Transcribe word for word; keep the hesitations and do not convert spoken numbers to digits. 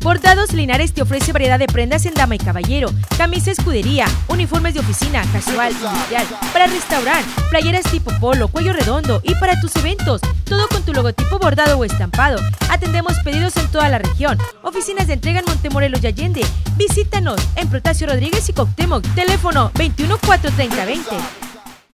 Bordados Linares te ofrece variedad de prendas en dama y caballero, camisa escudería, uniformes de oficina, casual, industrial, para restaurar, playeras tipo polo, cuello redondo y para tus eventos, todo con tu logotipo bordado o estampado. Atendemos pedidos en toda la región. Oficinas de entrega en Montemorelos y Allende. Visítanos en Protasio Rodríguez y Cuauhtémoc. Teléfono veintiuno cuatro treinta veinte.